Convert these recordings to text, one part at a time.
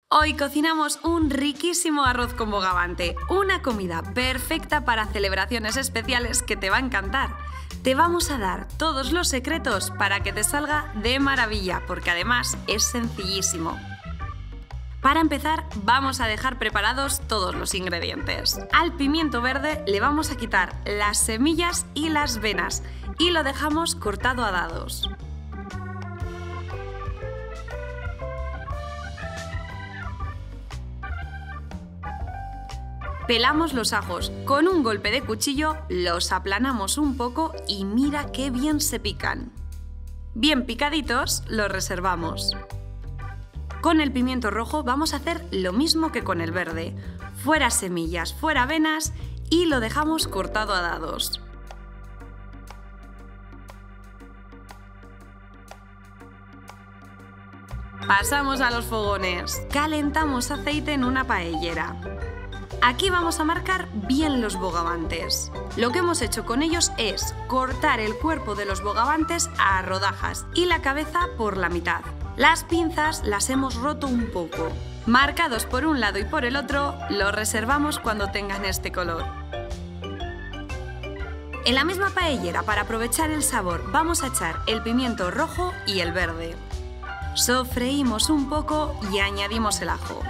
Hoy cocinamos un riquísimo arroz con bogavante, una comida perfecta para celebraciones especiales que te va a encantar. Te vamos a dar todos los secretos para que te salga de maravilla, porque además es sencillísimo. Para empezar, vamos a dejar preparados todos los ingredientes. Al pimiento verde le vamos a quitar las semillas y las venas y lo dejamos cortado a dados. Pelamos los ajos. Con un golpe de cuchillo los aplanamos un poco y mira qué bien se pican. Bien picaditos, los reservamos. Con el pimiento rojo vamos a hacer lo mismo que con el verde. Fuera semillas, fuera venas y lo dejamos cortado a dados. Pasamos a los fogones. Calentamos aceite en una paellera. Aquí vamos a marcar bien los bogavantes. Lo que hemos hecho con ellos es cortar el cuerpo de los bogavantes a rodajas y la cabeza por la mitad. Las pinzas las hemos roto un poco. Marcados por un lado y por el otro, los reservamos cuando tengan este color. En la misma paellera, para aprovechar el sabor, vamos a echar el pimiento rojo y el verde. Sofreímos un poco y añadimos el ajo.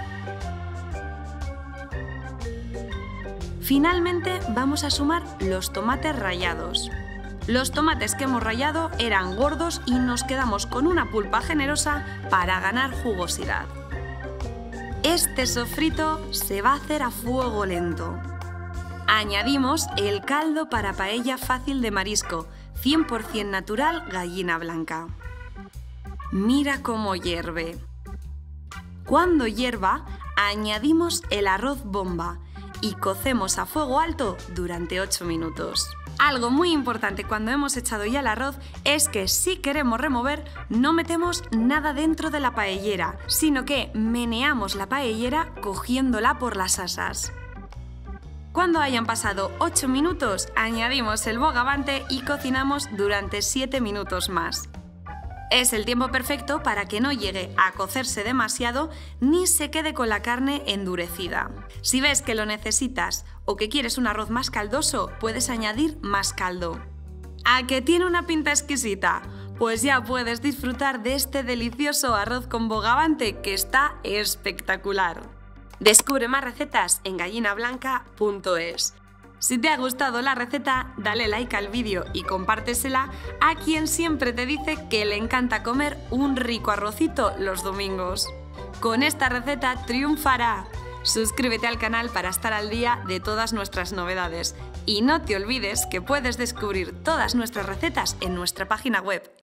Finalmente vamos a sumar los tomates rallados. Los tomates que hemos rallado eran gordos y nos quedamos con una pulpa generosa para ganar jugosidad. Este sofrito se va a hacer a fuego lento. Añadimos el caldo para paella fácil de marisco, 100% natural gallina blanca. Mira cómo hierve. Cuando hierva, añadimos el arroz bomba y cocemos a fuego alto durante 8 minutos. Algo muy importante cuando hemos echado ya el arroz es que si queremos remover no metemos nada dentro de la paellera, sino que meneamos la paellera cogiéndola por las asas. Cuando hayan pasado 8 minutos añadimos el bogavante y cocinamos durante 7 minutos más. Es el tiempo perfecto para que no llegue a cocerse demasiado ni se quede con la carne endurecida. Si ves que lo necesitas o que quieres un arroz más caldoso, puedes añadir más caldo. ¿A que tiene una pinta exquisita? Pues ya puedes disfrutar de este delicioso arroz con bogavante que está espectacular. Descubre más recetas en gallinablanca.es. Si te ha gustado la receta, dale like al vídeo y compártesela a quien siempre te dice que le encanta comer un rico arrocito los domingos. Con esta receta triunfará. Suscríbete al canal para estar al día de todas nuestras novedades. Y no te olvides que puedes descubrir todas nuestras recetas en nuestra página web